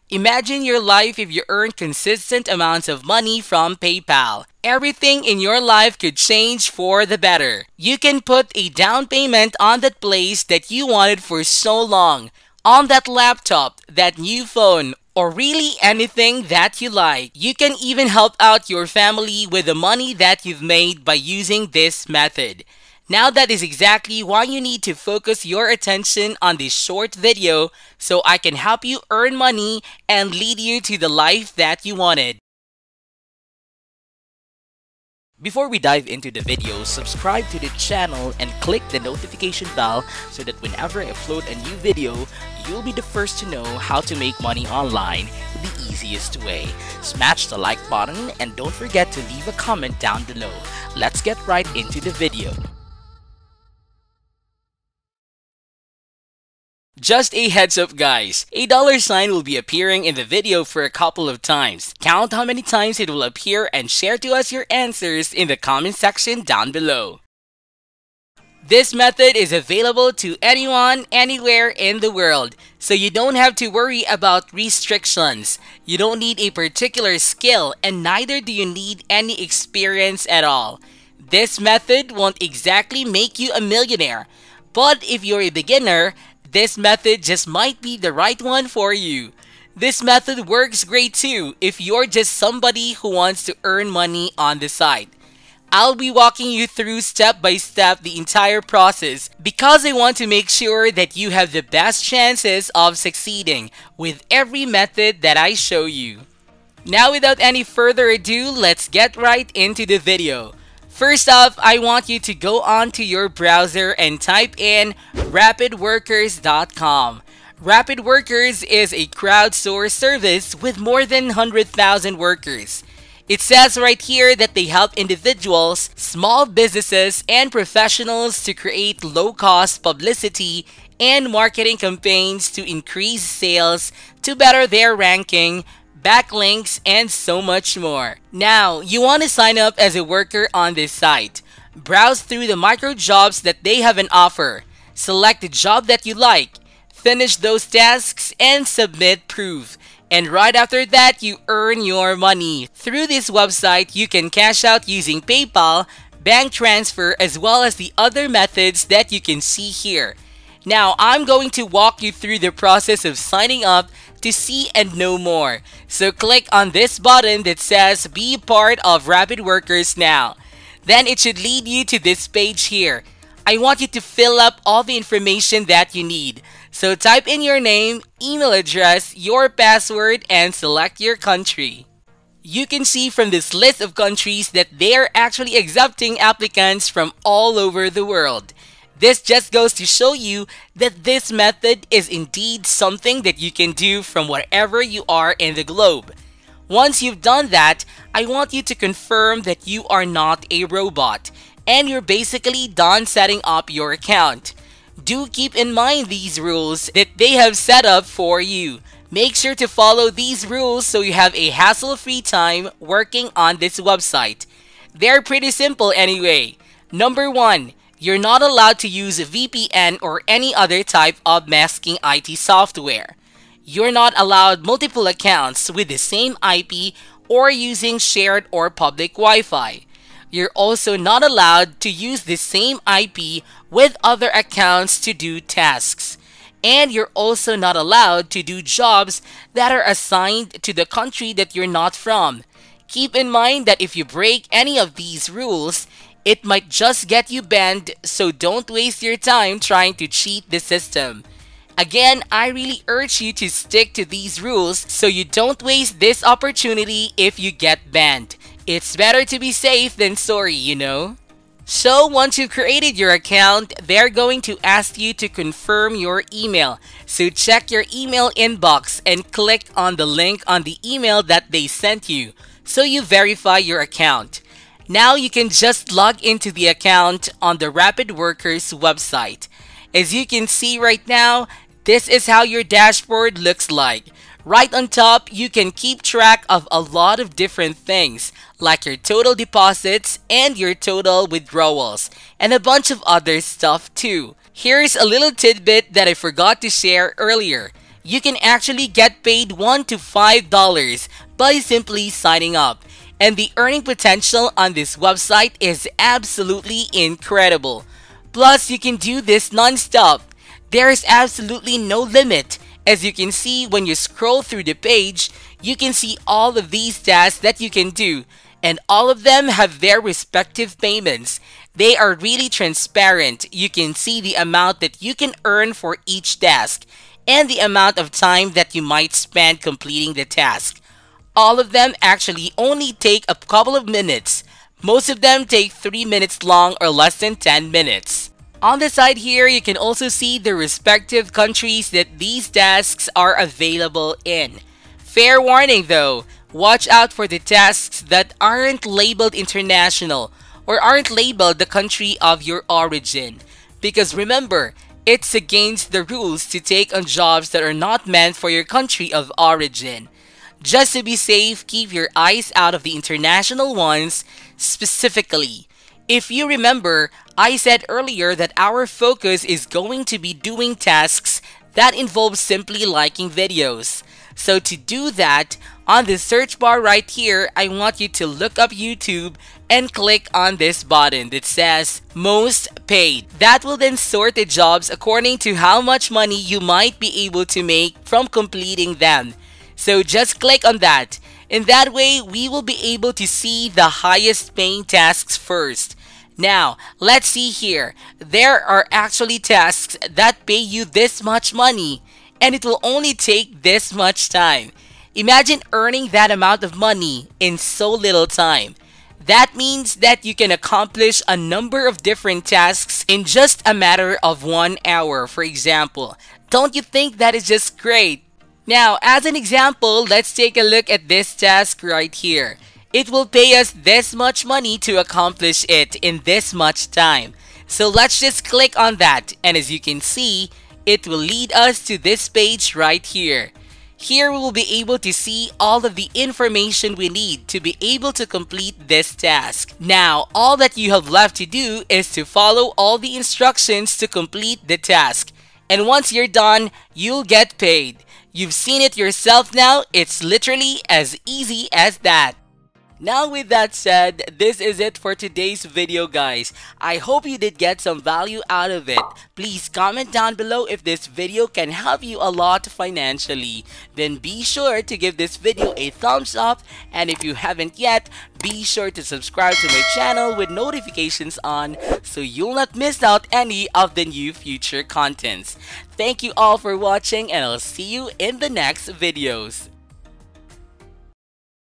Imagine your life if you earn consistent amounts of money from PayPal. Everything in your life could change for the better. You can put a down payment on that place that you wanted for so long, on that laptop, that new phone, or really anything that you like. You can even help out your family with the money that you've made by using this method. Now that is exactly why you need to focus your attention on this short video so I can help you earn money and lead you to the life that you wanted. Before we dive into the video, subscribe to the channel and click the notification bell so that whenever I upload a new video, you'll be the first to know how to make money online the easiest way. Smash the like button and don't forget to leave a comment down below. Let's get right into the video. Just a heads up guys, a dollar sign will be appearing in the video for a couple of times. Count how many times it will appear and share to us your answers in the comment section down below. This method is available to anyone, anywhere in the world, so you don't have to worry about restrictions. You don't need a particular skill and neither do you need any experience at all. This method won't exactly make you a millionaire, but if you're a beginner, this method just might be the right one for you. This method works great too if you're just somebody who wants to earn money on the side. I'll be walking you through step by step the entire process because I want to make sure that you have the best chances of succeeding with every method that I show you. Now without any further ado, let's get right into the video. First off, I want you to go on to your browser and type in rapidworkers.com. RapidWorkers is a crowdsourced service with more than 100,000 workers. It says right here that they help individuals, small businesses, and professionals to create low-cost publicity and marketing campaigns to increase sales, to better their ranking, backlinks, and so much more. Now, you want to sign up as a worker on this site. Browse through the micro jobs that they have an offer. Select the job that you like. Finish those tasks and submit proof. And right after that, you earn your money. Through this website, you can cash out using PayPal, bank transfer, as well as the other methods that you can see here. Now, I'm going to walk you through the process of signing up to see and know more. So click on this button that says be part of RapidWorkers now. Then it should lead you to this page here. I want you to fill up all the information that you need. So type in your name, email address, your password, and select your country. You can see from this list of countries that they are actually accepting applicants from all over the world. This just goes to show you that this method is indeed something that you can do from wherever you are in the globe. Once you've done that, I want you to confirm that you are not a robot and you're basically done setting up your account. Do keep in mind these rules that they have set up for you. Make sure to follow these rules so you have a hassle-free time working on this website. They're pretty simple anyway. Number 1. You're not allowed to use a VPN or any other type of masking IT software. You're not allowed multiple accounts with the same IP or using shared or public Wi-Fi. You're also not allowed to use the same IP with other accounts to do tasks. And you're also not allowed to do jobs that are assigned to the country that you're not from. Keep in mind that if you break any of these rules, it might just get you banned, so don't waste your time trying to cheat the system. Again, I really urge you to stick to these rules so you don't waste this opportunity if you get banned. It's better to be safe than sorry, you know? So once you've created your account, they're going to ask you to confirm your email. So check your email inbox and click on the link on the email that they sent you so you verify your account. Now you can just log into the account on the RapidWorkers website. As you can see right now, this is how your dashboard looks like. Right on top, you can keep track of a lot of different things like your total deposits and your total withdrawals and a bunch of other stuff too. Here's a little tidbit that I forgot to share earlier. you can actually get paid $1 to $5 by simply signing up. And the earning potential on this website is absolutely incredible. Plus, you can do this non-stop. There is absolutely no limit. As you can see when you scroll through the page, you can see all of these tasks that you can do. And all of them have their respective payments. They are really transparent. You can see the amount that you can earn for each task and the amount of time that you might spend completing the task. All of them actually only take a couple of minutes. Most of them take 3 minutes long or less than 10 minutes. On the side here, you can also see the respective countries that these tasks are available in. Fair warning though, watch out for the tasks that aren't labeled international or aren't labeled the country of your origin. Because remember, it's against the rules to take on jobs that are not meant for your country of origin. Just to be safe, keep your eyes out of the international ones specifically. If you remember, I said earlier that our focus is going to be doing tasks that involve simply liking videos. So to do that, on the search bar right here, I want you to look up YouTube and click on this button that says Most Paid. That will then sort the jobs according to how much money you might be able to make from completing them. So just click on that. In that way, we will be able to see the highest paying tasks first. Now, let's see here. There are actually tasks that pay you this much money, and it will only take this much time. Imagine earning that amount of money in so little time. That means that you can accomplish a number of different tasks in just a matter of 1 hour, for example. Don't you think that is just great? Now, as an example, let's take a look at this task right here. It will pay us this much money to accomplish it in this much time. So let's just click on that, and as you can see, it will lead us to this page right here. Here we will be able to see all of the information we need to be able to complete this task. Now, all that you have left to do is to follow all the instructions to complete the task. And once you're done, you'll get paid. You've seen it yourself now, it's literally as easy as that. Now with that said, this is it for today's video guys. I hope you did get some value out of it. Please comment down below if this video can help you a lot financially. Then be sure to give this video a thumbs up, and if you haven't yet, be sure to subscribe to my channel with notifications on so you'll not miss out any of the new future contents. Thank you all for watching, and I'll see you in the next videos.